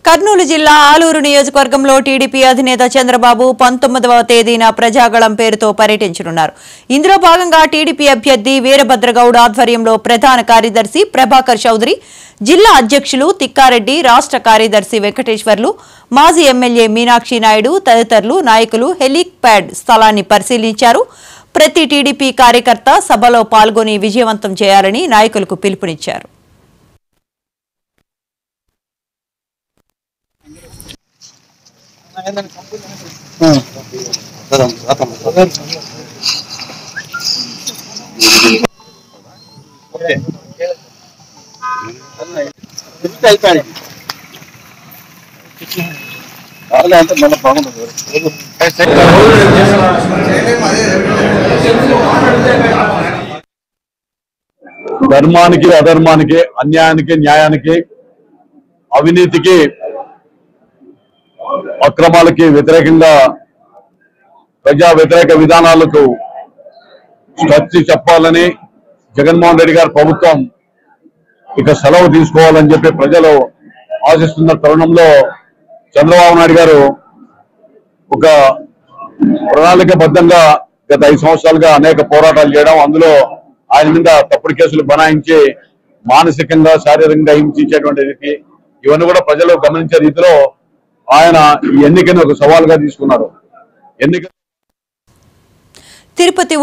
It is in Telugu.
కర్నూలు జిల్లా ఆలూరు నియోజకవర్గంలో టీడీపీ అధినేత చంద్రబాబు 19వ తేదీన ప్రజాగళం పేరుతో పర్యటించనున్నారు. ఇందులో భాగంగా టీడీపీ అభ్యర్థి వీరభద్రగౌడ్ ఆధ్వర్యంలో ప్రధాన కార్యదర్శి ప్రభాకర్ చౌదరి, జిల్లా అధ్యక్షులు తిక్కారెడ్డి, రాష్ట్ర కార్యదర్శి వెంకటేశ్వర్లు, మాజీ ఎమ్మెల్యే మీనాక్షి నాయుడు తదితరులు నాయకులు హెలిప్యాడ్ స్థలాన్ని పరిశీలించారు. ప్రతి టీడీపీ కార్యకర్త సభలో పాల్గొని విజయవంతం చేయాలని నాయకులకు పిలుపునిచ్చారు. ధర్మానికి అధర్మానికి, అన్యాయానికి న్యాయానికి, అవినీతికి అక్రమాలకి వ్యతిరేకంగా ప్రజా వ్యతిరేక విధానాలకు స్ట్రక్చి చెప్పాలని జగన్మోహన్ రెడ్డి గారి ప్రభుత్వం ఇక సెలవు తీసుకోవాలని చెప్పి ప్రజలు ఆశిస్తున్న తరుణంలో చంద్రబాబు నాయుడు గారు ఒక ప్రణాళికబద్ధంగా గత 5 సంవత్సరాలుగా అనేక పోరాటాలు చేయడం, అందులో ఆయన మీద తప్పుడు కేసులు బనాయించి మానసికంగా శారీరకంగా హింసించేటువంటి రీతి, ఇవన్నీ కూడా ప్రజలు గమనించే రీతిలో ఆయన ఈ ఎన్నికను ఒక సవాల్గా తీసుకున్నారు. తిరుపతి